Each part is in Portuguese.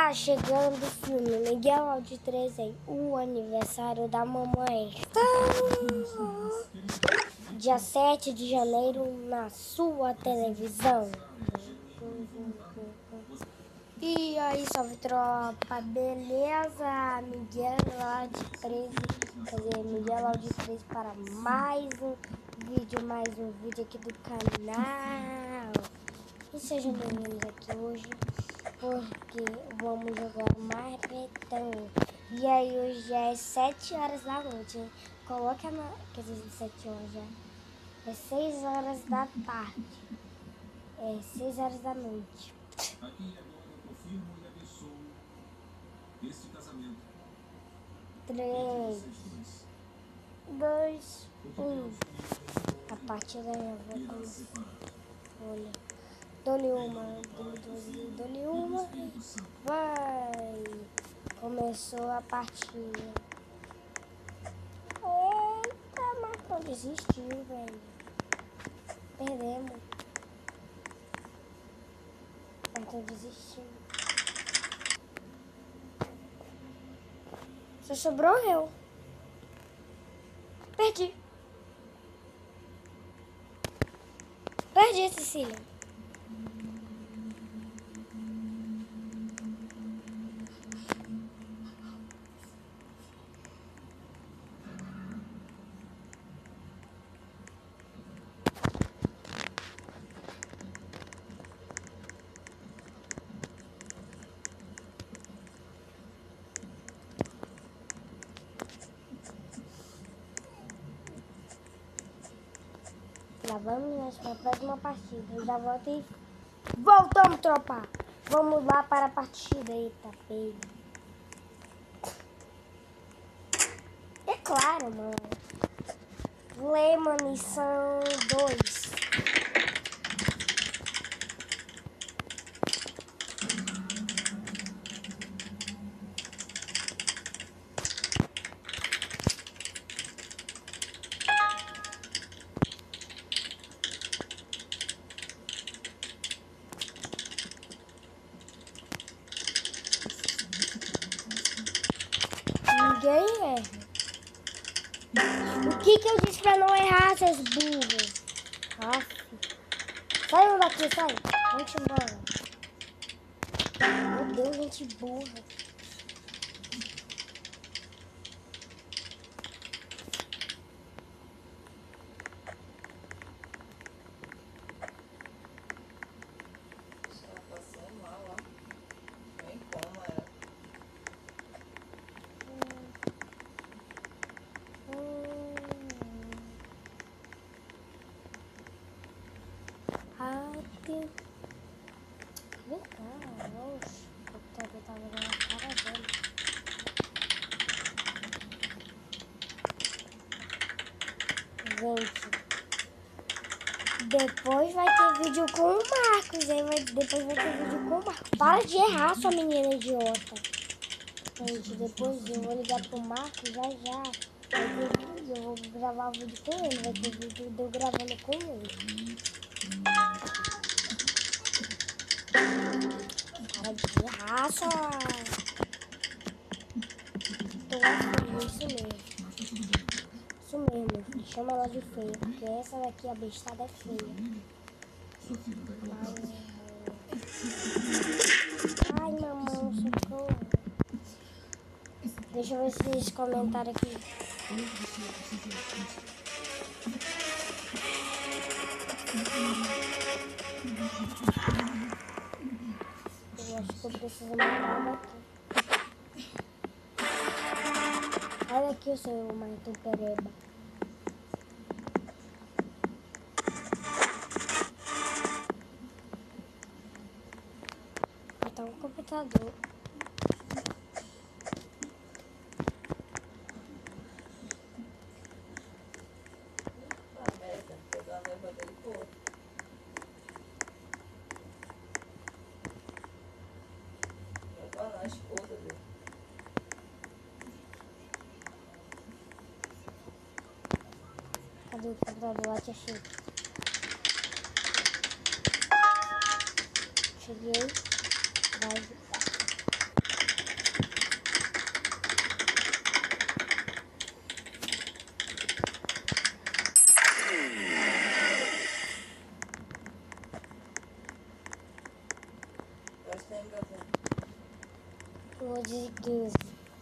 Está chegando o filme Miguel Audi 3 em O Aniversário da Mamãe. Dia 7 de janeiro na sua televisão. E aí, salve tropa, beleza? Miguel Audi 13, quer dizer, Miguel Audi 13 para mais um vídeo aqui do canal. E sejam bem-vindos aqui hoje, porque vamos jogar Marretão. E aí hoje é 7 horas da noite, hein? Coloca na... quer dizer, 7 horas já. É 6 horas da tarde. É 6 horas da noite. Aqui agora eu confirmo e abençoo este casamento. 3, 2, 1. A partida já vai começar. Olha. Dou-lhe uma. Dou-lhe uma. Vai. Começou a partida. Eita, Marcão desistiu, velho. Perdemos. Marcão desistiu. Só sobrou eu. Perdi. Perdi, Cecília. Lá vamos nós para a próxima partida. Eu já volto e voltamos, tropa. Vamos lá para a partida. Eita, pega. É claro, mano. Lehman são 2. Ninguém erra. O que eu disse pra não errar, seus burros? Saiam daqui, sai. Vamos embora. Meu Deus, gente burra. Vem cá, oxe, o computador tava na cara dele. Gente, depois vai ter vídeo com o Marcos, depois vai ter vídeo com o Marcos. Para de errar, sua menina idiota. Gente, depois eu vou ligar pro Marcos já. Vai ter vídeo, eu vou gravar o vídeo com ele, vai ter vídeo de eu gravando com ele. Para de errar, só. Tô gostando, isso mesmo. Isso mesmo, filho. Chama ela de feia, porque essa daqui, a bestada, é feia. Ai, mamãe, socorro. Deixa eu ver se eles comentaram aqui. Eu acho que eu preciso mandar uma aqui. Olha aqui o seu Martin Pereba. Botar um computador. Cadê o computador lá, tia Chique? Cheguei. Vai. 2h15.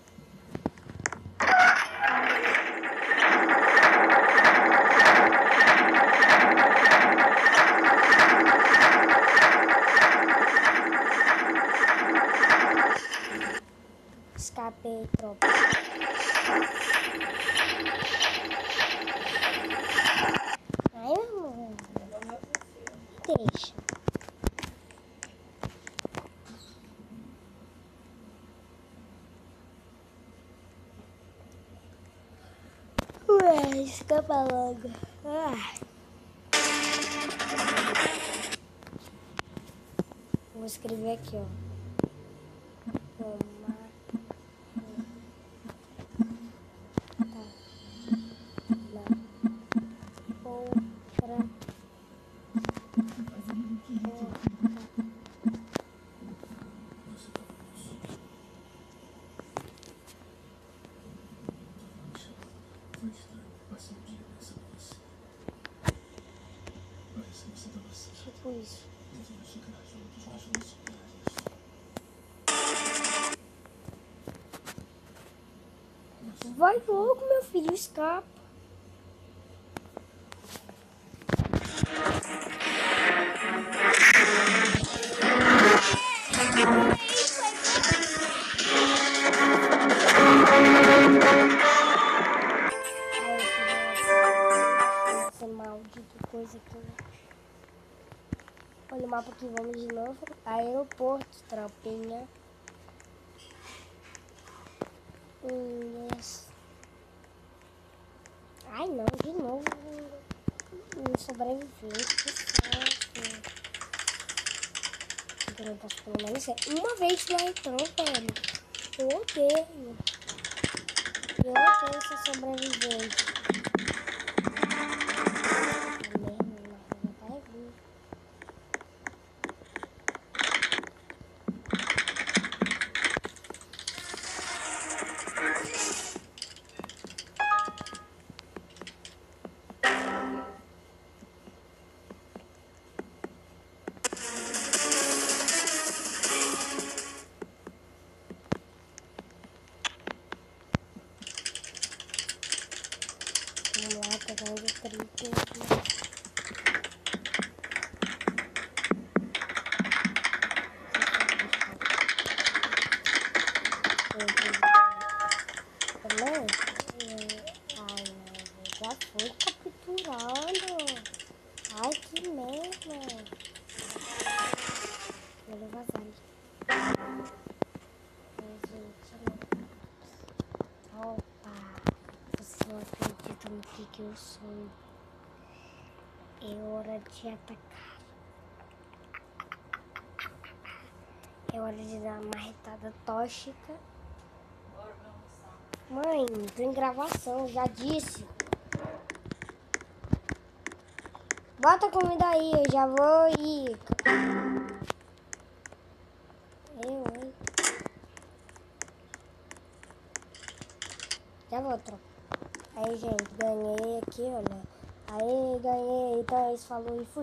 Escapei, tropa. Ai, meu amor. Deixa. Ué, escapa logo. Vou escrever aqui, ó. Foi estranho passar um dia pensando em você. Parece que você estava assim. Tipo isso. Podíamos ficar juntos, mas não superar isso. Vai logo, meu filho, escapa. Essa maldita coisa aqui. Olha o mapa aqui, vamos de novo. Aeroporto, tropinha. Yes. Ai não, de novo. Um sobrevivente, que certo. Então eu posso pelo menos ser uma vez que ela entrou, velho. Eu odeio. Eu odeio ser sobrevivente. Vamos lá, pegando o triplo. Também? Ai, já foi capturado. Ai, que merda. Vou vazar. Opa, vocês não acreditam no que eu sou. É hora de atacar. É hora de dar uma marretada tóxica. Mãe, tô em gravação, já disse. Bota a comida aí, eu já vou ir. Hein? Já vou, tropa. Aí, gente, ganhei aqui, olha. Aí, ganhei. Então, é isso, falou e fui.